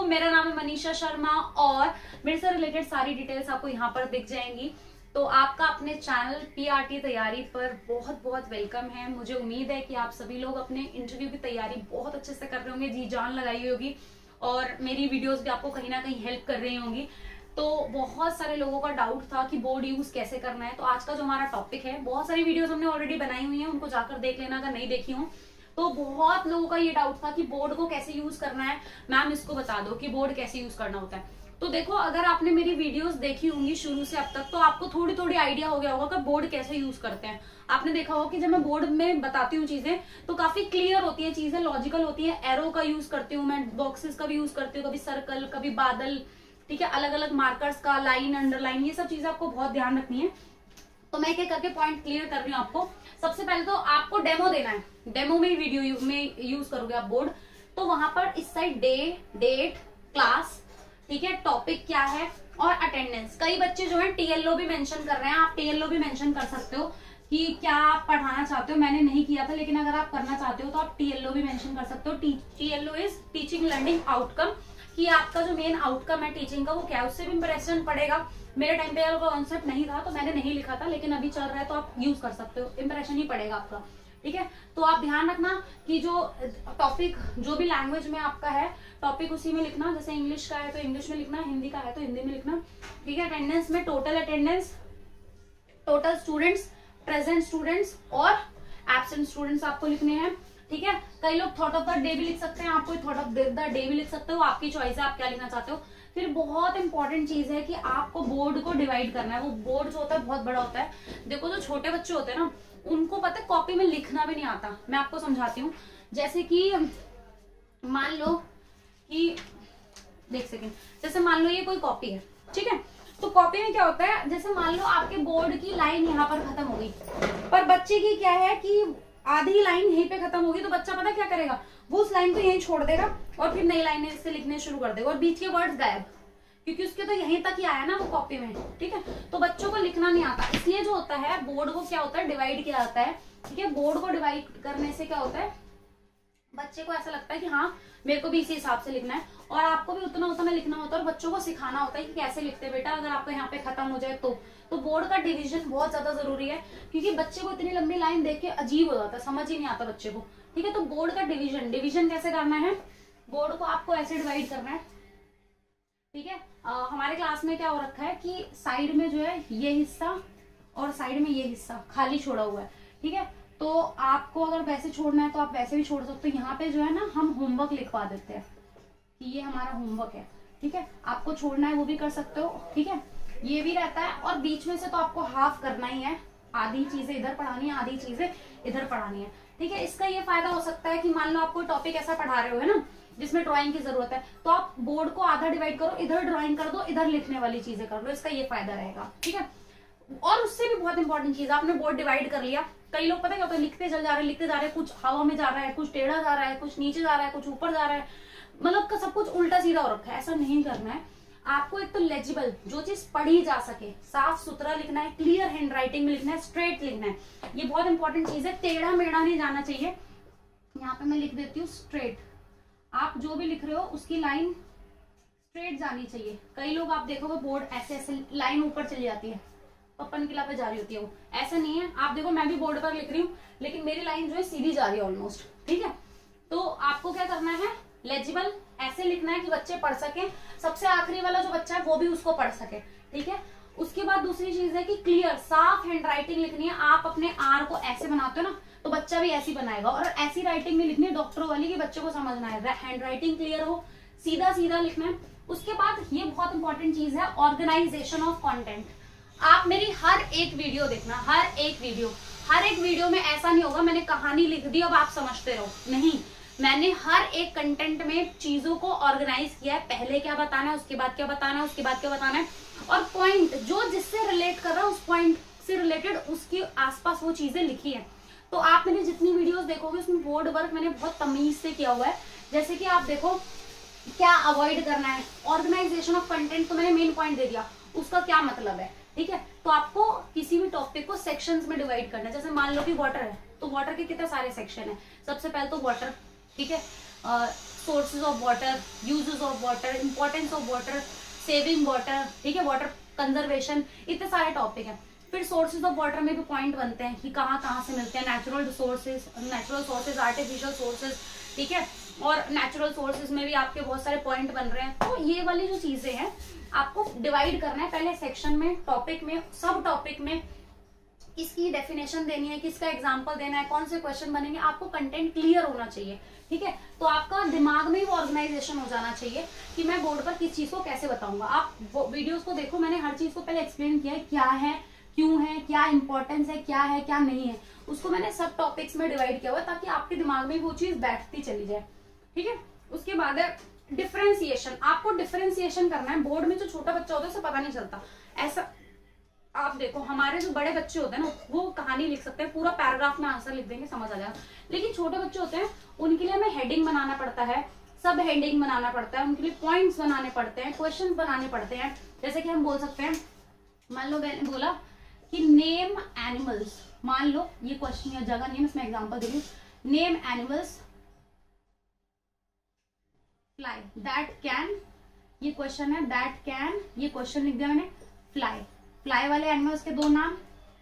मेरा नाम है मनीषा शर्मा और मेरे से रिलेटेड सारी डिटेल्स आपको यहाँ पर दिख जाएंगी। तो आपका अपने चैनल पीआरटी तैयारी पर बहुत बहुत वेलकम है। मुझे उम्मीद है कि आप सभी लोग अपने इंटरव्यू की तैयारी बहुत अच्छे से कर रहे होंगे, जी जान लगाई हुई होगी और मेरी वीडियोस भी आपको कहीं ना कहीं हेल्प कर रही होंगी। तो बहुत सारे लोगों का डाउट था कि बोर्ड यूज कैसे करना है। तो आज का जो हमारा टॉपिक है, बहुत सारी वीडियोस हमने ऑलरेडी बनाई हुई हैं, उनको जाकर देख लेना अगर नहीं देखी हो। तो बहुत लोगों का ये डाउट था कि बोर्ड को कैसे यूज करना है, मैम इसको बता दो कि बोर्ड कैसे यूज करना होता है। तो देखो, अगर आपने मेरी वीडियोस देखी होंगी शुरू से अब तक, तो आपको थोड़ी थोड़ी आइडिया हो गया होगा कि बोर्ड कैसे यूज करते हैं। आपने देखा होगा कि जब मैं बोर्ड में बताती हूँ चीजें तो काफी क्लियर होती है, चीजें लॉजिकल होती है। एरो का यूज करती हूँ मैं, बॉक्सेस का भी यूज करती हूँ, कभी सर्कल, कभी बादल, ठीक है, अलग अलग मार्कर्स का, लाइन, अंडरलाइन, ये सब चीजें आपको बहुत ध्यान रखनी है। तो मैं एक करके पॉइंट क्लियर कर रही हूँ आपको। सबसे पहले तो आपको डेमो देना है, डेमो में वीडियो में यूज करोगे आप बोर्ड। तो वहां पर इस साइड डे, डेट, क्लास, ठीक है, टॉपिक क्या है और अटेंडेंस। कई बच्चे जो है टीएलओ भी मेंशन कर रहे हैं, आप टीएलओ भी मेंशन कर सकते हो कि क्या आप पढ़ाना चाहते हो। मैंने नहीं किया था, लेकिन अगर आप करना चाहते हो तो आप टीएलओ भी मेंशन कर सकते हो। TLO is teaching learning outcome, कि आपका जो मेन आउटकम है टीचिंग का वो क्या है, उससे भी इंप्रेशन पड़ेगा। मेरे टाइम पे यार कॉन्सेप्ट नहीं था तो मैंने नहीं लिखा था, लेकिन अभी चल रहा है तो आप यूज कर सकते हो, इंप्रेशन ही पड़ेगा आपका, ठीक है। तो आप ध्यान रखना कि जो टॉपिक, जो भी लैंग्वेज में आपका है टॉपिक, उसी में लिखना। जैसे इंग्लिश का है तो इंग्लिश में लिखना, हिंदी का है तो हिंदी में लिखना, ठीक है। अटेंडेंस में total attendance, total students, present students और एब्सेंट स्टूडेंट्स आपको लिखने हैं, ठीक है। कई लोग थॉट ऑफ द डे भी लिख सकते हैं, आप कोई थॉट ऑफ द डे भी लिख सकते हो, आपकी चॉइस है आप क्या लिखना चाहते हो। फिर बहुत इंपॉर्टेंट चीज है कि आपको बोर्ड को डिवाइड करना है। वो बोर्ड जो होता है बहुत बड़ा होता है। देखो, जो छोटे बच्चे होते हैं ना, उनको पता है कॉपी में लिखना भी नहीं आता। मैं आपको समझाती हूँ। जैसे कि मान लो कि, देख सकें, जैसे मान लो ये कोई कॉपी है, ठीक है। तो कॉपी में क्या होता है, जैसे मान लो आपके बोर्ड की लाइन यहाँ पर खत्म हो गई, पर बच्चे की क्या है कि आधी लाइन यहीं पे खत्म होगी, तो बच्चा पता क्या करेगा, वो उस लाइन को यहीं छोड़ देगा और फिर नई लाइनें इससे लिखने शुरू कर देगा और बीच के वर्ड्स गायब, क्योंकि उसके तो यहीं तक ही आया ना वो कॉपी में, ठीक है। तो बच्चों को लिखना नहीं आता, इसलिए जो होता है बोर्ड को क्या होता है, डिवाइड किया जाता है, ठीक है। बोर्ड को डिवाइड करने से क्या होता है, बच्चे को ऐसा लगता है कि हाँ मेरे को भी इसी हिसाब से लिखना है और आपको भी उतना उतना लिखना होता है और बच्चों को सिखाना होता है कि कैसे लिखते हैं बेटा, अगर आपको यहाँ पे खत्म हो जाए तो बोर्ड का डिवीजन बहुत ज्यादा जरूरी है, क्योंकि बच्चे को इतनी लंबी लाइन देख के अजीब हो जाता है, समझ ही नहीं आता बच्चे को, ठीक है। तो बोर्ड का डिवीजन कैसे करना है, बोर्ड को आपको ऐसे डिवाइड करना है, ठीक है। हमारे क्लास में क्या हो रखा है कि साइड में जो है ये हिस्सा और साइड में ये हिस्सा खाली छोड़ा हुआ है, ठीक है। तो आपको अगर वैसे छोड़ना है तो आप वैसे भी छोड़ सकते हो। यहाँ पे जो है ना हम होमवर्क लिखवा देते हैं कि ये हमारा होमवर्क है, ठीक है। आपको छोड़ना है वो भी कर सकते हो, ठीक है। ये भी रहता है और बीच में से तो आपको हाफ करना ही है, आधी चीजें इधर पढ़ानी है, आधी चीजें इधर पढ़ानी है, ठीक है। इसका ये फायदा हो सकता है कि मान लो आप कोई टॉपिक ऐसा पढ़ा रहे हो है ना जिसमें ड्राइंग की जरूरत है, तो आप बोर्ड को आधा डिवाइड करो, इधर ड्राइंग कर दो, इधर लिखने वाली चीजें कर लो, इसका ये फायदा रहेगा, ठीक है। और उससे भी बहुत इंपॉर्टेंट चीज, आपने बोर्ड डिवाइड कर लिया, कई लोग पता क्या होता है, लिखते चल जा रहे हैं, लिखते जा रहे हैं, कुछ हवा में जा रहा है, कुछ टेढ़ा जा रहा है, कुछ नीचे जा रहा है, कुछ ऊपर जा रहा है, मतलब सब कुछ उल्टा सीधा हो रखा है। ऐसा नहीं करना है आपको। एक तो लेजिबल, जो चीज पढ़ी जा सके, साफ सुथरा लिखना है, क्लियर हैंड राइटिंग में लिखना है, स्ट्रेट लिखना है, ये बहुत इंपॉर्टेंट चीज है। टेढ़ा मेढ़ा नहीं जाना चाहिए। यहाँ पे मैं लिख देती हूँ स्ट्रेट, आप जो भी लिख रहे हो उसकी लाइन स्ट्रेट जानी चाहिए। कई लोग आप देखोगे बोर्ड ऐसे ऐसे लाइन ऊपर चली जाती है, पप्पन किला पे जा रही होती है, वो ऐसा नहीं है। आप देखो मैं भी बोर्ड पर लिख रही हूँ लेकिन मेरी लाइन जो है सीधी जा रही है ऑलमोस्ट, ठीक है। तो आपको क्या करना है, लेजिबल ऐसे लिखना है कि बच्चे पढ़ सके, सबसे आखिरी वाला जो बच्चा है वो भी उसको पढ़ सके, ठीक है। उसके बाद दूसरी चीज है कि क्लियर साफ हैंड राइटिंग लिखनी है। आप अपने आर को ऐसे बनाते हो ना तो बच्चा भी ऐसी बनाएगा, और ऐसी राइटिंग में लिखनी है डॉक्टरों वाली कि बच्चे को समझना है, हैंड राइटिंग क्लियर हो, सीधा सीधा लिखना है। उसके बाद ये बहुत इंपॉर्टेंट चीज है, ऑर्गेनाइजेशन ऑफ कंटेंट। आप मेरी हर एक वीडियो देखना, हर एक वीडियो में ऐसा नहीं होगा मैंने कहानी लिख दी अब आप समझते रहो, नहीं, मैंने हर एक कंटेंट में चीजों को ऑर्गेनाइज किया है, पहले क्या बताना है, उसके बाद क्या बताना है, उसके बाद क्या बताना है, और पॉइंट जो जिससे रिलेट कर रहा है उस पॉइंट से रिलेटेड उसके आसपास वो चीजें लिखी है। तो आप मेरी जितनी वीडियोस देखोगे उसमें बोर्ड वर्क मैंने बहुत तमीज से किया हुआ है। जैसे कि आप देखो क्या अवॉइड करना है, ऑर्गेनाइजेशन ऑफ कंटेंट, तो मैंने मेन पॉइंट दे दिया, उसका क्या मतलब है, ठीक है। तो आपको किसी भी टॉपिक को सेक्शंस में डिवाइड करना है। जैसे मान लो कि वाटर है तो वाटर के कितने सारे सेक्शन है, सबसे पहले तो वाटर, ठीक है, sources of water, uses of water, importance of water, saving water, ठीक है, वाटर कंजर्वेशन, इतने सारे टॉपिक हैं। फिर सोर्सेज ऑफ वाटर में भी पॉइंट बनते हैं कि कहाँ कहाँ से मिलते हैं, नेचुरल सोर्सेज, आर्टिफिशियल सोर्सेज, ठीक है, और नेचुरल सोर्सेज में भी आपके बहुत सारे पॉइंट बन रहे हैं। तो ये वाली जो चीजें हैं आपको डिवाइड करना है पहले सेक्शन में, टॉपिक में, सब टॉपिक में, किसकी डेफिनेशन देनी है, किसका एग्जाम्पल देना है, कौन से क्वेश्चन बनेंगे, आपको कंटेंट क्लियर होना चाहिए, ठीक है। तो आपका दिमाग में ही वो ऑर्गेनाइजेशन हो जाना चाहिए कि मैं बोर्ड पर किस चीज को कैसे बताऊंगा। आप वीडियोस को देखो, मैंने हर चीज को पहले एक्सप्लेन किया है, क्या है, क्यों है, क्या इंपॉर्टेंस है, क्या नहीं है, उसको मैंने सब टॉपिक्स में डिवाइड किया हुआ है ताकि आपके दिमाग में वो चीज बैठती चली जाए, ठीक है। उसके बाद है डिफरेंशिएशन, आपको डिफरेंशिएशन करना है। बोर्ड में जो छोटा बच्चा होता है उसे पता नहीं चलता। ऐसा आप देखो, हमारे जो बड़े बच्चे होते हैं ना, वो कहानी लिख सकते हैं, पूरा पैराग्राफ में आंसर लिख देंगे, समझ आ जाएगा। लेकिन छोटे बच्चे होते हैं, उनके लिए हमें हेडिंग बनाना पड़ता है, सब हेडिंग बनाना पड़ता है, उनके लिए पॉइंट्स बनाने पड़ते हैं, क्वेश्चन बनाने पड़ते हैं। जैसे कि हम बोल सकते हैं, मान लो मैंने बोला कि नेम एनिमल्स, मान लो ये क्वेश्चन या जगह नहीं है, इसमें एग्जाम्पल दे रही हूँ, name animals fly that can, ये क्वेश्चन है, दैट कैन, ये क्वेश्चन लिख दिया मैंने, फ्लाई, फ्लाई वाले एनिमल्स के दो नाम,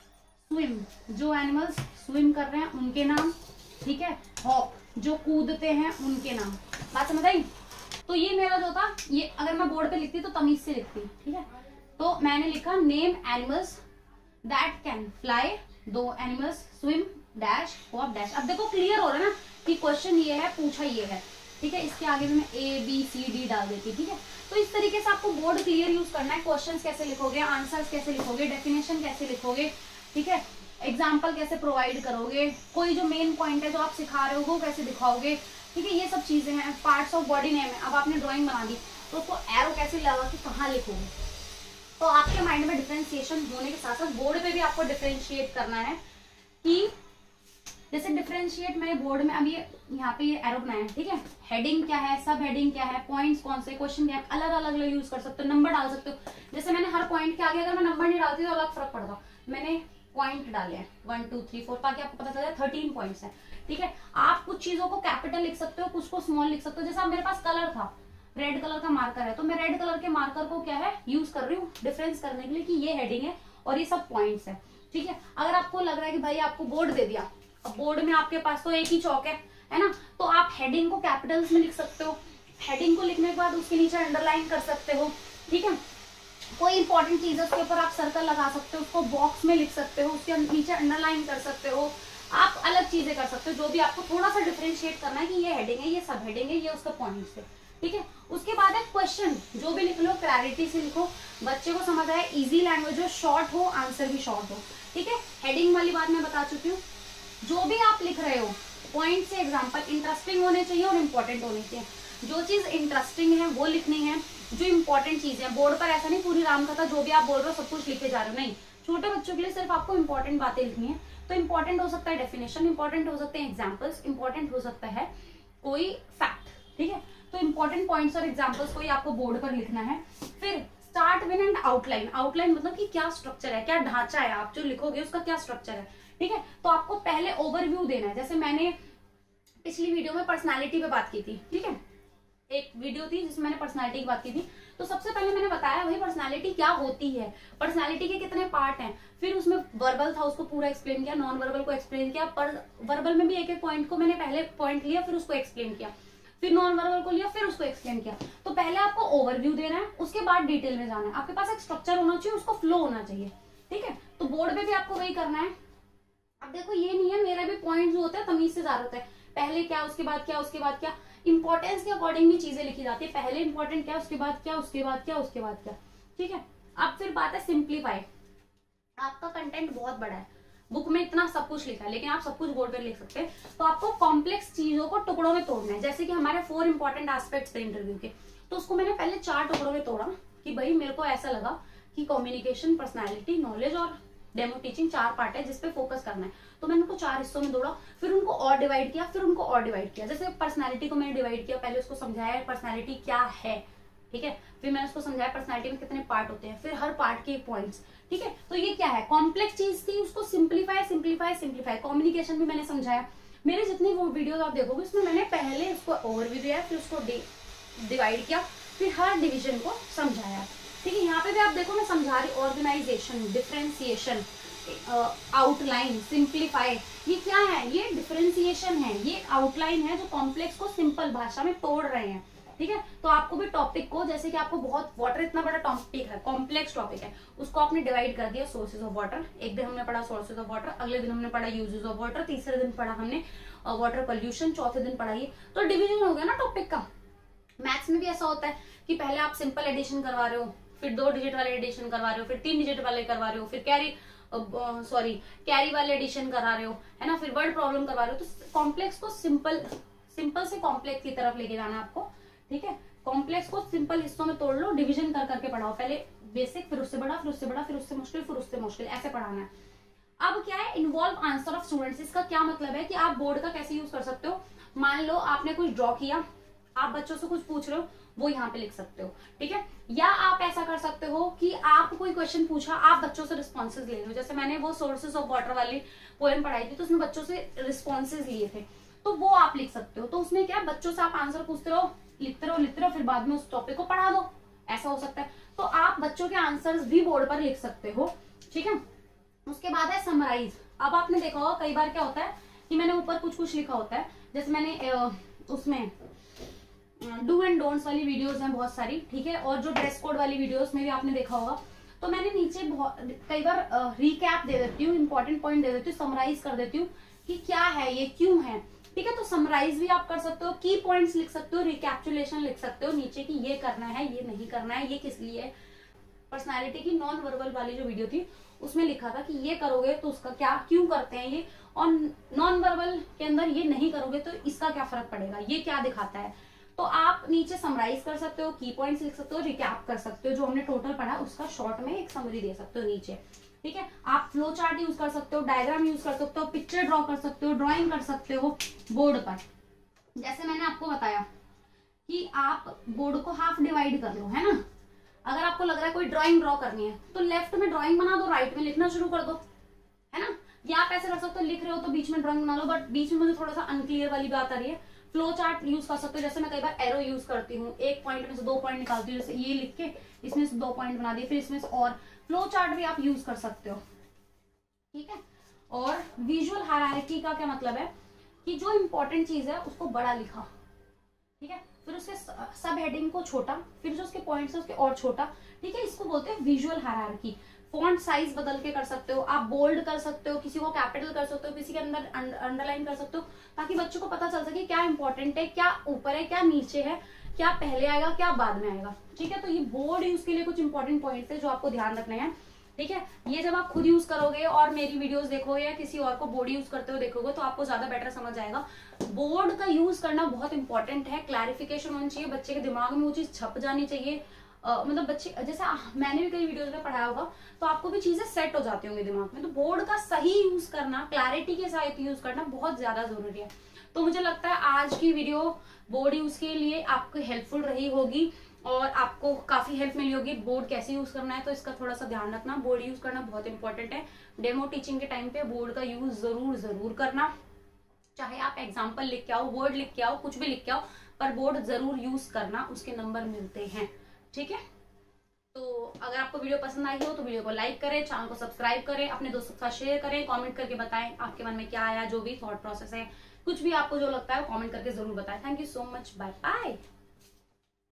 स्विम, जो एनिमल्स स्विम कर रहे हैं उनके नाम, ठीक है, हॉप, जो कूदते हैं उनके नाम। बात समझ आई? तो ये मेरा जो था, ये अगर मैं बोर्ड पे लिखती तो तमीज से लिखती, ठीक है। तो मैंने लिखा name animals that can fly, do animals swim dash hop dash. अब देखो क्लियर हो रहा है ना कि क्वेश्चन ये है, पूछा ये है, ठीक है। इसके आगे भी मैं ABCD डाल देती, ठीक है। तो इस तरीके से आपको बोर्ड क्लियर यूज करना है। क्वेश्चंस कैसे लिखोगे, आंसर्स कैसे लिखोगे, डेफिनेशन कैसे लिखोगे, ठीक है, एग्जाम्पल कैसे प्रोवाइड करोगे, कोई जो मेन पॉइंट है जो आप सिखा रहे हो वो कैसे दिखाओगे, ठीक है, ये सब चीजें हैं। पार्ट्स ऑफ बॉडी नेम है, अब आपने ड्राइंग बना दी तो उसको एरो कैसे लगा कि कहाँ लिखोगे। तो आपके माइंड में डिफरेंशिएशन होने के साथ साथ बोर्ड पे भी आपको डिफरेंशिएट करना है कि जैसे डिफरेंशिएट मैंने बोर्ड में, अब ये यहाँ पे ये एरो बनाया है, ठीक है, हेडिंग क्या है, सब हेडिंग क्या है, पॉइंट्स कौन से, क्वेश्चन क्या है, अलग अलग यूज कर सकते हो, नंबर डाल सकते हो। जैसे मैंने हर पॉइंट के आगे अगर मैं नंबर नहीं डालती तो अलग फर्क पड़ता। मैंने पॉइंट डाले हैं 1 2 3 4 ताकि आपको पता चल जाए 13 पॉइंट्स है, ठीक है। आप कुछ चीजों को कैपिटल लिख सकते हो, कुछ को स्मॉल लिख सकते हो। जैसे मेरे पास कलर था, रेड कलर का मार्कर है, तो मैं रेड कलर के मार्कर को क्या है यूज कर रही हूँ डिफरेंस करने के लिए कि ये हेडिंग है और ये सब पॉइंट्स है, ठीक है। अगर आपको लग रहा है कि भाई आपको बोर्ड दे दिया, अब बोर्ड में आपके पास तो एक ही चौक है ना, तो आप हेडिंग को कैपिटल्स में लिख सकते हो। हेडिंग को लिखने के बाद उसके नीचे अंडरलाइन कर सकते हो, ठीक है। कोई इंपॉर्टेंट चीज है उसके ऊपर आप सर्कल लगा सकते हो, उसको बॉक्स में लिख सकते हो, उसके नीचे अंडरलाइन कर सकते हो, आप अलग चीजें कर सकते हो। जो भी आपको थोड़ा सा डिफरेंशिएट करना है कि ये हेडिंग है, ये सब हेडिंग है, ये उसका पॉइंट्स है, ठीक है। उसके बाद है क्वेश्चन, जो भी लिख लो क्लैरिटी से लिखो, बच्चे को समझ आए, इजी लैंग्वेज हो, शॉर्ट हो, आंसर भी शॉर्ट हो, ठीक है। हेडिंग वाली बात मैं बता चुकी हूँ। जो भी आप लिख रहे हो पॉइंट से एग्जाम्पल इंटरेस्टिंग होने चाहिए और इम्पोर्टेंट होने चाहिए। जो चीज इंटरेस्टिंग है वो लिखनी है, जो इंपॉर्टेंट चीज है। बोर्ड पर ऐसा नहीं पूरी रामकथा जो भी आप बोल रहे हो सब कुछ लिखे जा रहे हो, नहीं। छोटे बच्चों के लिए सिर्फ आपको इंपॉर्टेंट बातें लिखनी है। तो इंपॉर्टेंट हो सकता है डेफिनेशन, इंपॉर्टेंट हो सकते हैं एग्जाम्पल्स, इंपॉर्टेंट हो सकता है कोई फैक्ट, ठीक है। तो इंपॉर्टेंट पॉइंट्स और एग्जाम्पल्स को ही आपको बोर्ड पर लिखना है। फिर start with and outline. Outline मतलब कि क्या स्ट्रक्चर है, क्या ढांचा है, आप जो लिखोगे उसका क्या स्ट्रक्चर है, ठीक है। तो आपको पहले ओवरव्यू देना है। जैसे मैंने पिछली वीडियो में पर्सनालिटी पे बात की थी, ठीक है, एक वीडियो थी जिसमें मैंने पर्सनालिटी की बात की थी। तो सबसे पहले मैंने बताया भाई पर्सनालिटी क्या होती है, पर्सनालिटी के कितने पार्ट हैं। फिर उसमें वर्बल था, उसको पूरा एक्सप्लेन किया, नॉन वर्बल को एक्सप्लेन किया, पर वर्बल में भी एक एक पॉइंट को मैंने पहले पॉइंट लिया, फिर उसको एक्सप्लेन किया, फिर नॉन वर्बल को लिया, फिर उसको एक्सप्लेन किया। तो पहले आपको ओवरव्यू देना है, उसके बाद डिटेल में जाना है। आपके पास एक स्ट्रक्चर होना चाहिए, उसको फ्लो होना चाहिए, ठीक है। तो बोर्ड पे भी आपको वही करना है। अब देखो ये नहीं है, मेरा भी पॉइंट जो होता है तमीज से ज्यादा होता है, पहले क्या उसके बाद क्या उसके बाद क्या, इंपॉर्टेंस के अकॉर्डिंग भी चीजें लिखी जाती है। पहले इंपॉर्टेंट क्या, उसके बाद क्या, उसके बाद क्या, उसके बाद क्या, ठीक है। अब फिर बात है सिंप्लीफाई। आपका कंटेंट बहुत बड़ा है, बुक में इतना सब कुछ लिखा है, लेकिन आप सब कुछ बोर्ड पर लिख सकते हैं। तो आपको कॉम्प्लेक्स चीजों को टुकड़ों में तोड़ना है। जैसे कि हमारे 4 इंपॉर्टेंट एस्पेक्ट्स थे इंटरव्यू के, तो उसको मैंने पहले 4 टुकड़ों में तोड़ा कि भाई मेरे को ऐसा लगा कि कम्युनिकेशन, पर्सनैलिटी, नॉलेज और डेमो टीचिंग 4 पार्ट है जिसपे फोकस करना है। तो मैंने उनको 4 हिस्सों में तोड़ा, फिर उनको और डिवाइड किया, फिर उनको और डिवाइड किया। जैसे पर्सनैलिटी को मैंने डिवाइड किया, पहले उसको समझाया पर्सनैलिटी क्या है, ठीक है। फिर मैंने उसको समझाया पर्सनैलिटी में कितने पार्ट होते हैं, फिर हर पार्ट के पॉइंट्स, ठीक है। तो ये क्या है, कॉम्प्लेक्स चीज थी, उसको सिंप्लीफाई सिंप्लीफाई सिंप्लीफाई। कम्युनिकेशन भी मैंने समझाया, मेरे जितनी वो वीडियोस आप देखोगे उसमें मैंने पहले उसको ओवरव्यू दिया, फिर उसको डिवाइड किया, फिर हर डिवीजन को समझाया। ठीक है, यहाँ पे भी आप देखो मैं समझा रही ऑर्गेनाइजेशन, डिफरेंशिएशन, आउटलाइन, सिंप्लीफाई। ये क्या है? ये डिफरेंशिएशन है, ये आउटलाइन है जो कॉम्प्लेक्स को सिंपल भाषा में तोड़ रहे हैं। ठीक है, तो आपको भी टॉपिक को, जैसे कि आपको बहुत वाटर इतना बड़ा टॉपिक है, कॉम्प्लेक्स टॉपिक है, उसको आपने डिवाइड कर दिया सोर्सेज ऑफ वाटर। एक दिन हमने पढ़ा सोर्सेज ऑफ वाटर, अगले दिन हमने पढ़ा यूजेस ऑफ वाटर, तीसरे दिन पढ़ा हमने वाटर पोल्यूशन, चौथे दिन पढ़ा ये, तो डिवीजन हो गया ना टॉपिक का। मैथ्स में भी ऐसा होता है कि पहले आप सिंपल एडिशन करवा रहे हो, फिर 2 डिजिट वाले एडिशन करवा रहे हो, फिर 3 डिजिट वाले करवा रहे हो, फिर कैरी वाले एडिशन करा रहे हो, है ना, फिर वर्ड प्रॉब्लम करवा रहे हो। तो कॉम्प्लेक्स को सिंपल से कॉम्प्लेक्स की तरफ लेके जाना आपको। ठीक है, कॉम्प्लेक्स को सिंपल हिस्सों में तोड़ लो, डिवीजन कर करके पढ़ाओ, पहले बेसिक, फिर उससे बड़ा, फिर उससे बड़ा, फिर उससे मुश्किल, फिर उससे मुश्किल, ऐसे पढ़ाना है। अब क्या है, इन्वॉल्व आंसर ऑफ स्टूडेंट्स। इसका क्या मतलब है कि आप बोर्ड का कैसे यूज कर सकते हो। मान लो आपने कुछ ड्रॉ किया, आप बच्चों से कुछ पूछ रहे हो, वो यहाँ पे लिख सकते हो। ठीक है, या आप ऐसा कर सकते हो कि आप कोई क्वेश्चन पूछा, आप बच्चों से रिस्पॉन्सेज ले लो। जैसे मैंने वो सोर्सेज ऑफ वाटर वाली पोएम पढ़ाई थी, तो उसमें बच्चों से रिस्पॉन्सेज लिए थे, तो वो आप लिख सकते हो। तो उसमें क्या, बच्चों से आप आंसर पूछते रहो, लिखते रहो, फिर बाद में उस टॉपिक को पढ़ा दो, ऐसा हो सकता है। तो आप बच्चों के आंसर्स भी बोर्ड पर लिख सकते हो। ठीक है, उसके बाद है समराइज। अब आपने देखा होगा कई बार क्या होता है कि मैंने ऊपर कुछ लिखा होता है, जैसे मैंने उसमें डू एंड डोंट्स वाली वीडियोस हैं बहुत सारी। ठीक है, और जो ड्रेस कोड वाली वीडियोस में भी आपने देखा होगा, तो मैंने नीचे कई बार रिकैप दे देती हूँ, इंपॉर्टेंट पॉइंट दे देती हूँ, समराइज कर देती हूँ कि क्या है ये, क्यों है। ठीक है, तो समराइज भी आप कर सकते हो, की पॉइंट्स लिख सकते हो, रिकैप्चुलेशन लिख सकते हो नीचे कि ये करना है, ये नहीं करना है, ये किस लिए। पर्सनालिटी की नॉन वर्बल वाली जो वीडियो थी उसमें लिखा था कि ये करोगे तो उसका क्या, क्यों करते हैं ये, और नॉन वर्बल के अंदर ये नहीं करोगे तो इसका क्या फर्क पड़ेगा, ये क्या दिखाता है। तो आप नीचे समराइज कर सकते हो, की पॉइंट्स लिख सकते हो, रिकैप कर सकते हो, जो हमने टोटल पढ़ा उसका शॉर्ट में एक समरी दे सकते हो नीचे। ठीक है, आप फ्लो चार्ट यूज कर सकते हो, डायग्राम यूज कर सकते हो, पिक्चर ड्रॉ कर सकते हो, ड्राइंग कर सकते हो बोर्ड पर। जैसे मैंने आपको बताया कि आप बोर्ड को हाफ डिवाइड कर लो, है ना। अगर आपको लग रहा है कोई ड्राइंग ड्रॉ करनी है तो लेफ्ट में ड्राइंग बना दो, राइट में लिखना शुरू कर दो, है ना। या आप ऐसे रख सकते हो, लिख रहे हो तो बीच में ड्राइंग बना लो, बट बीच में मुझे थोड़ा सा अनक्लियर वाली बात आ रही है। फ्लो चार्ट यूज कर सकते हो, जैसे मैं कई बार एरो यूज करती हूँ, एक पॉइंट में से 2 पॉइंट निकालती हूँ, जैसे ये लिख के इसमें से 2 पॉइंट बना दिए, फिर इसमें से और फ्लो चार्ट भी आप यूज कर सकते हो। ठीक है, और विजुअल हायरार्की का क्या मतलब है कि जो इंपॉर्टेंट चीज है उसको बड़ा लिखा, ठीक है, फिर उसके सब हेडिंग को छोटा, फिर जो उसके पॉइंट्स है उसके और छोटा। ठीक है, इसको बोलते हैं विजुअल हायरार्की। फॉन्ट साइज बदल के कर सकते हो, आप बोल्ड कर सकते हो, किसी को कैपिटल कर सकते हो, किसी के अंदर अंडरलाइन कर सकते हो, ताकि बच्चों को पता चल सके क्या इंपॉर्टेंट है, क्या ऊपर है, क्या नीचे है, क्या पहले आएगा, क्या बाद में आएगा। ठीक है, तो ये बोर्ड यूज के लिए कुछ इंपॉर्टेंट पॉइंट्स है जो आपको ध्यान रखने हैं। ठीक है, ये जब आप खुद यूज करोगे और मेरी वीडियोस देखोगे या किसी और को बोर्ड यूज करते हुए देखोगे तो आपको ज्यादा बेटर समझ आएगा। बोर्ड का यूज करना बहुत इंपॉर्टेंट है, क्लैरिफिकेशन होनी चाहिए, बच्चे के दिमाग में वो चीज छप जानी चाहिए। मतलब बच्चे, जैसे मैंने भी कई वीडियोस में पढ़ाया होगा तो आपको भी चीजें सेट हो जाती होंगी दिमाग में। तो बोर्ड का सही यूज करना, क्लैरिटी के साथ यूज करना बहुत ज्यादा जरूरी है। तो मुझे लगता है आज की वीडियो बोर्ड यूज के लिए आपको हेल्पफुल रही होगी और आपको काफी हेल्प मिली होगी बोर्ड कैसे यूज करना है। तो इसका थोड़ा सा ध्यान रखना, बोर्ड यूज करना बहुत इंपॉर्टेंट है। डेमो टीचिंग के टाइम पे बोर्ड का यूज जरूर करना, चाहे आप एग्जाम्पल लिख के आओ, वर्ड लिख के आओ, कुछ भी लिख के आओ, पर बोर्ड जरूर यूज करना, उसके नंबर मिलते हैं। ठीक है, तो अगर आपको वीडियो पसंद आई हो तो वीडियो को लाइक करें, चैनल को सब्सक्राइब करें, अपने दोस्तों के साथ शेयर करें, कमेंट करके बताएं आपके मन में क्या आया, जो भी थॉट प्रोसेस है, कुछ भी आपको जो लगता है कमेंट करके जरूर बताएं। Thank you so much, bye bye.